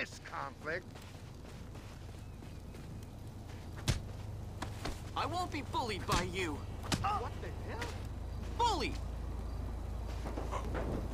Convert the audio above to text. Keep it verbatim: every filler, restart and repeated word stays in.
this conflict. I won't be bullied by you. What the hell? Bullied!